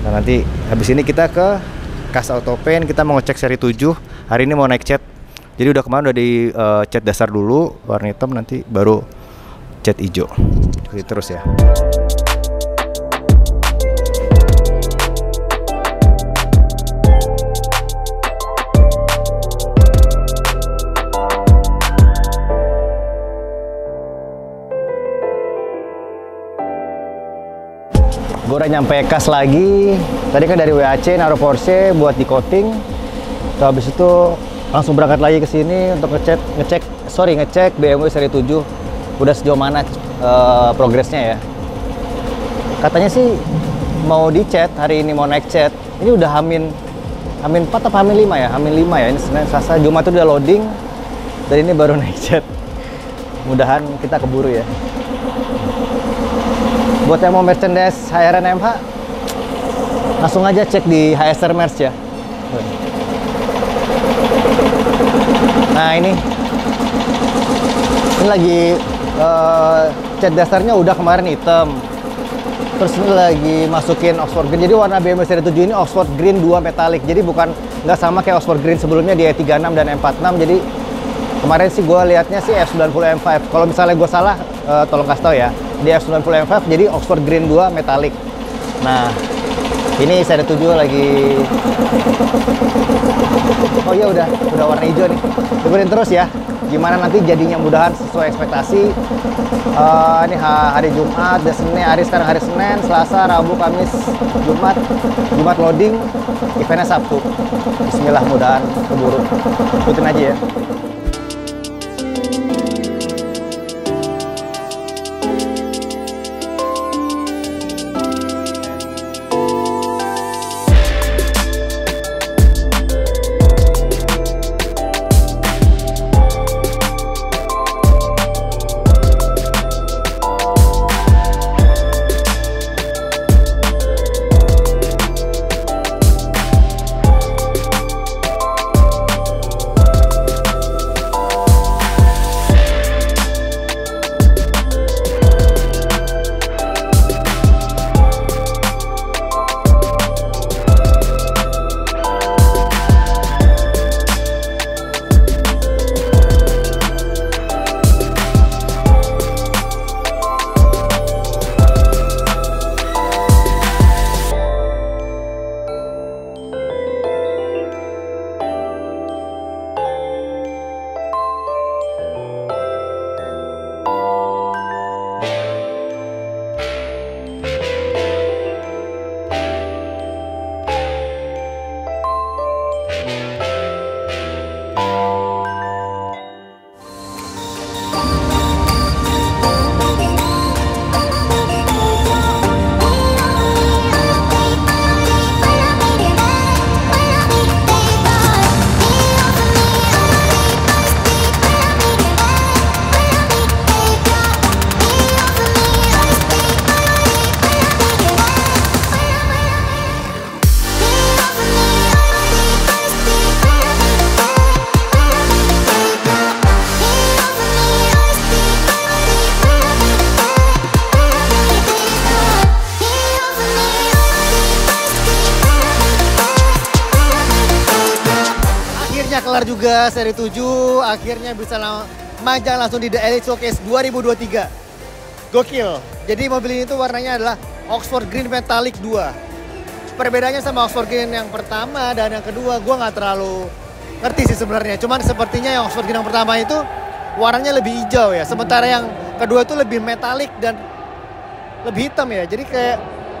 Nah, nanti habis ini kita ke Kas Auto Paint, kita mau ngecek seri 7. Hari ini mau naik cat. Jadi udah kemarin udah di cat dasar dulu warna hitam, nanti baru cat hijau. Ikuti terus ya. Gue udah nyampe Kas lagi. Tadi kan dari WAC naruh Porsche buat di coating. Terus habis itu langsung berangkat lagi ke sini untuk ngecek BMW seri 7 udah sejauh mana progresnya ya. Katanya sih mau dicat hari ini, mau naik cat. Ini udah Hamin 4 atau Hamin 5 ya? Hamin 5 ya. Ini Senin, Selasa, Jumat itu udah loading. Dan ini baru naik cat. Mudahan kita keburu ya. Buat yang mau merchandise HRN MH, langsung aja cek di HSR Merch ya. Nah ini lagi cat dasarnya udah kemarin hitam. Terus ini lagi masukin Oxford Green. Jadi warna BMW seri 7 ini Oxford Green 2 metalik. Jadi nggak sama kayak Oxford Green sebelumnya di E36 dan M46. Jadi kemarin sih gue liatnya sih F90 M5. Kalau misalnya gue salah, tolong kasih tau ya. Di F90 M5 jadi Oxford Green 2 metalik. Nah, ini seri 7 lagi. Oh iya udah warna hijau nih. Ikutin terus ya. Gimana nanti jadinya, mudahan sesuai ekspektasi. Ini hari Jumat, sekarang hari Senin, Selasa, Rabu, Kamis, Jumat loading, eventnya Sabtu. Bismillah, mudahan keburu. Ikutin aja ya. Kelar juga seri 7, akhirnya bisa majang langsung di The Elite Showcase 2023. Gokil. Jadi mobil ini tuh warnanya adalah Oxford Green Metallic 2. Perbedaannya sama Oxford Green yang pertama dan yang kedua gue nggak terlalu ngerti sih sebenarnya. Cuman sepertinya yang Oxford Green yang pertama itu warnanya lebih hijau ya. Sementara yang kedua itu lebih metalik dan lebih hitam ya. Jadi kayak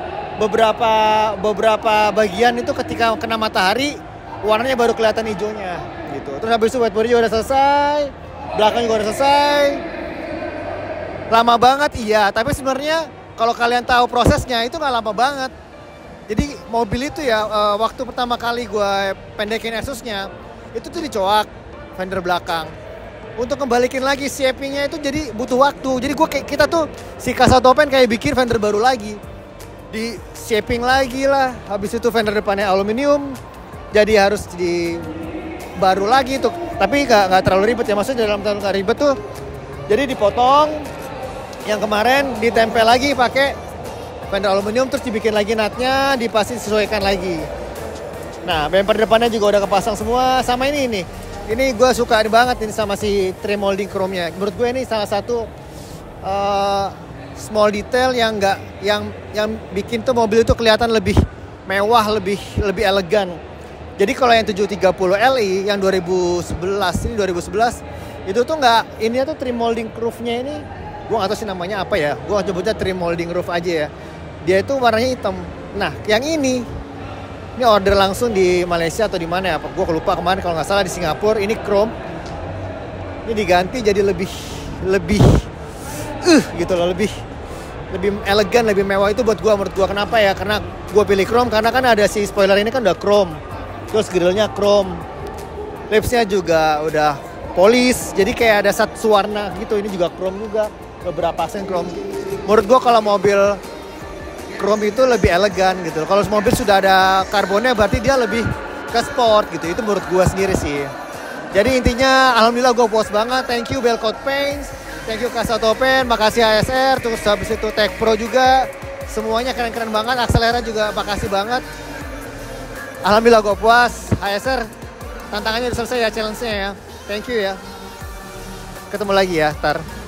beberapa bagian itu ketika kena matahari warnanya baru kelihatan hijaunya gitu. Terus habis itu white body udah selesai, belakang juga udah selesai. Lama banget iya, tapi sebenarnya kalau kalian tahu prosesnya itu nggak lama banget. Jadi mobil itu ya waktu pertama kali gue pendekin Asusnya itu tuh dicoak fender belakang. Untuk kembalikin lagi shapingnya itu jadi butuh waktu. Jadi kita tuh si Kas Auto Paint kayak bikin fender baru lagi. Di shaping lagi lah. Habis itu fender depannya aluminium. Jadi harus di baru lagi tuh. Tapi nggak terlalu ribet ya. Maksudnya dalam tahun nggak ribet tuh. Jadi dipotong. Yang kemarin ditempel lagi pakai fender aluminium, terus dibikin lagi nutnya, dipasang disesuaikan lagi. Nah, bumper depannya juga udah kepasang semua. Sama ini gue suka banget ini sama si trim molding chrome-nya. Menurut gue ini salah satu small detail yang bikin tuh mobil itu kelihatan lebih mewah, lebih elegan. Jadi kalau yang 730 Li yang 2011 itu tuh nggak, ini tuh trim molding roof-nya ini gue nggak tahu sih namanya apa ya, gue nyebutnya trim molding roof aja ya. Dia itu warnanya hitam. Nah, yang ini order langsung di Malaysia atau di mana ya? Gue lupa kemarin, kalau nggak salah di Singapura. Ini chrome. Ini diganti jadi lebih gitu loh, lebih elegan, lebih mewah. Itu buat gue, menurut gue kenapa ya? Karena gue pilih chrome karena kan ada si spoiler ini kan udah chrome. Terus grillnya chrome. Lipsnya juga udah polis. Jadi kayak ada satu warna gitu. Ini juga chrome juga. Beberapa aksen chrome. Menurut gue kalau mobil chrome itu lebih elegan gitu. Kalau mobil sudah ada karbonnya berarti dia lebih ke sport gitu. Itu menurut gue sendiri sih. Jadi intinya alhamdulillah gue puas banget. Thank you Belcoat Paints, thank you Kasatopen, makasih ASR, terus habis itu Tech Pro juga. Semuanya keren-keren banget. Axelera juga makasih banget. Alhamdulillah gue puas. ASR tantangannya udah selesai ya, challenge-nya ya. Thank you ya. Ketemu lagi ya, Tar.